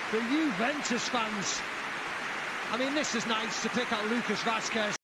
The Juventus fans. I mean, this is nice to pick out Lucas Vazquez.